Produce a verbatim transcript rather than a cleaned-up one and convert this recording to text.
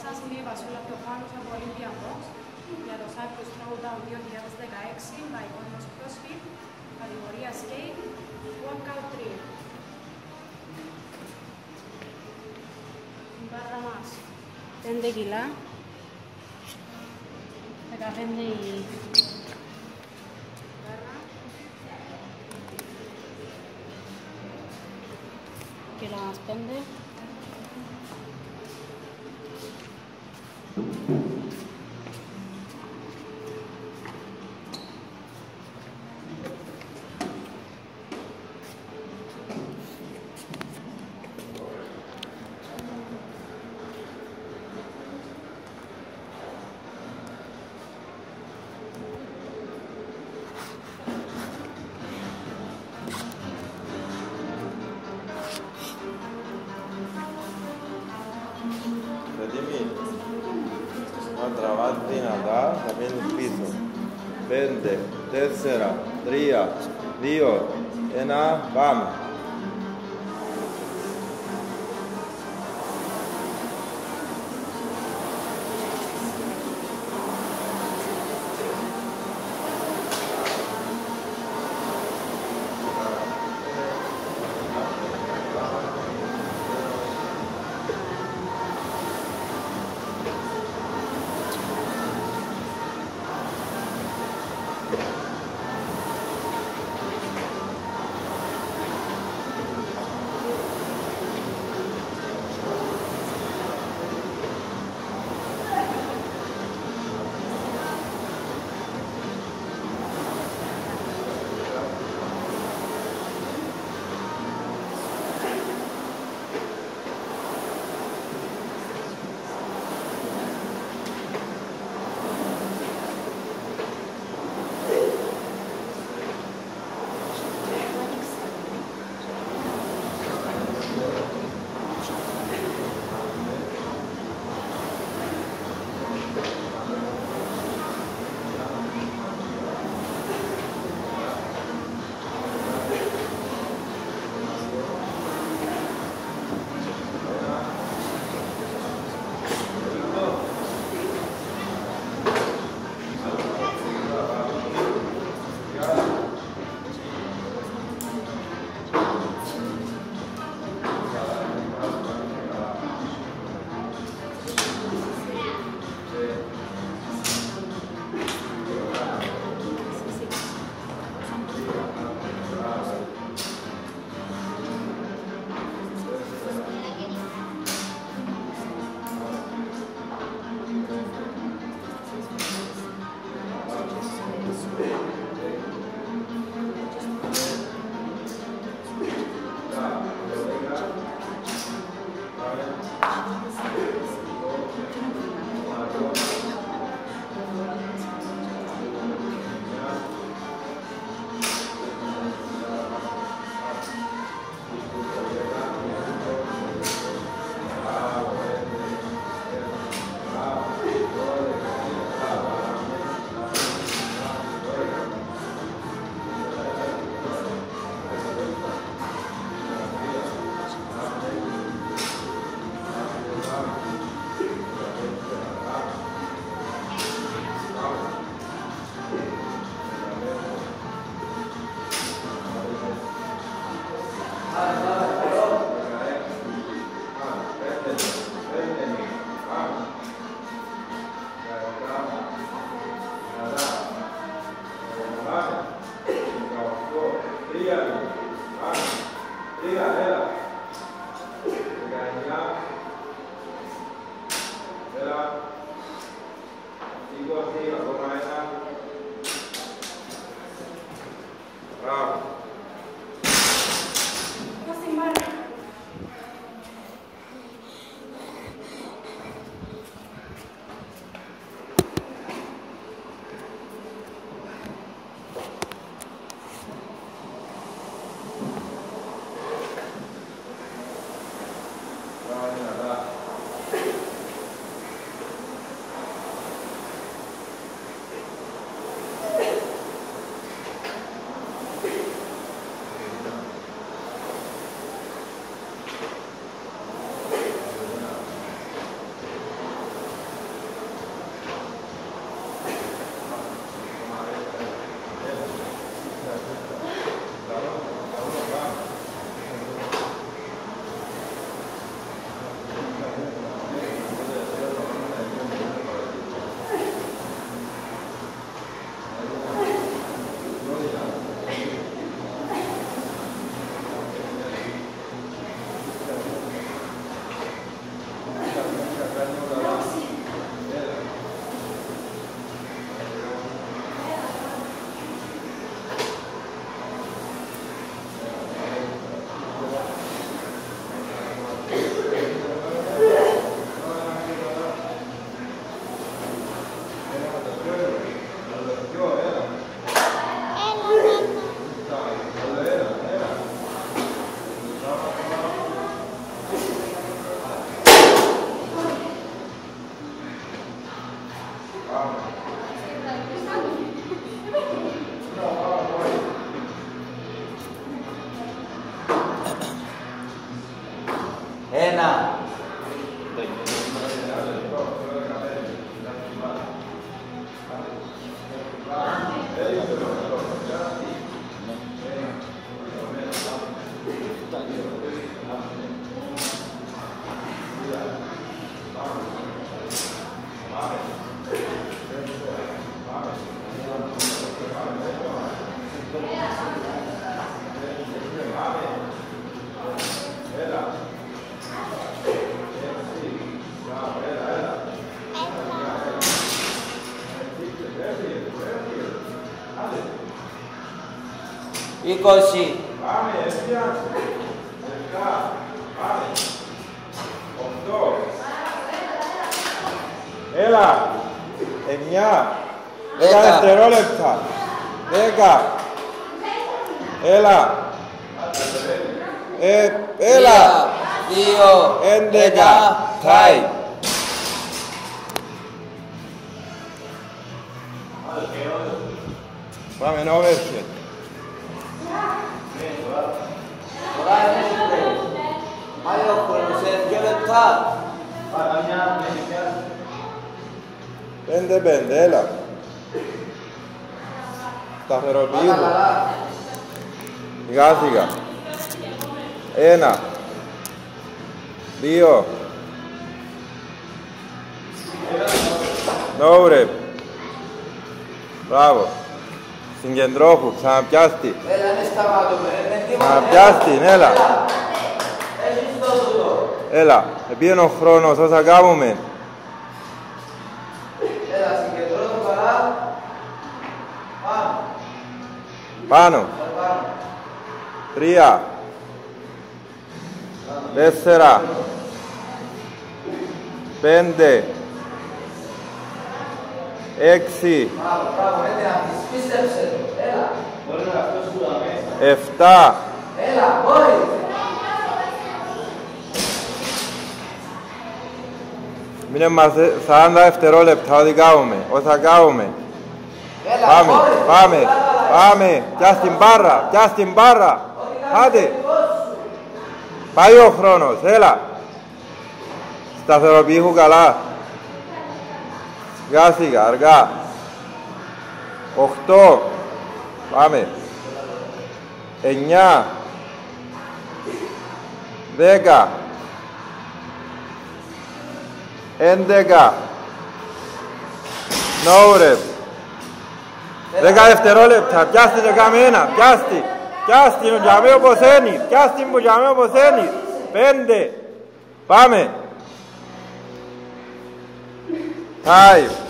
σας, είμαι η Βασούλα Θεοφάνους από Olympiacos για το Cyprus Throwdown δύο χιλιάδες δεκαέξι, Baikonos CrossFit, κατηγορία Skate, Workout τρία. Η μπάρα μας πέντε κιλά, δεκαπέντε η μπάρα, κιλά μας πέντε. Έτοιμοι. Να τραβάτε δυνατά, θα μείνεις πίσω. Πέντε, τέσσερα, τρία, δύο, ένα, πάμε. είκοσι. Πάμε, έσια. Δεκά. Πάμε. Οχτώ. Έλα. Εννιά. Δέκα δευτερόλεπτα. Δέκα. Έλα. Ε, έλα. Δύο. Έντεκα. Τάι. Πάμε να overhead. Τώρα είναι άλλο χρόνο, σε δύο λεπτά. Πέντε πέντε, έλα. Σταθεροποιήσου. Σιγά σιγά. Ένα. Δύο. No rep. Μπράβο. Συγκεντρώχου, ξαναπιάστη. Έλα, είναι σταμάτουμε. Ξαναπιάστη, έλα. Έλα, επίενε ο χρόνος, όσα κάνουμε. Έλα, συγκεντρώθω παρά. Πάνω. Πάνω. Τρία. Τέσσερα. Πέντε. Έξι. Εφτά. Έλα, μπορεί. Μείνε μας σαράντα δευτερόλεπτα, ό,τι κάνουμε, όσα κάνουμε. Πάμε, πάμε, πάμε, πιάσ' την μπάρα, πιάσ' την μπάρα. Άντε. Πάει ο χρόνος, έλα. Σταθεροποιήσου καλά. Σιγά σιγά, αργά. Οχτώ. Πάμε. Εννιά. Δέκα. Έντεκα. No rep. Δέκα δευτερόλεπτα. Πιάστη και κάμε ένα. Πιάστη. Πιάστη που γιαμέ όπως είναι. Πιάστη που γιαμέ όπως είναι. Πέντε. Πάμε. Five.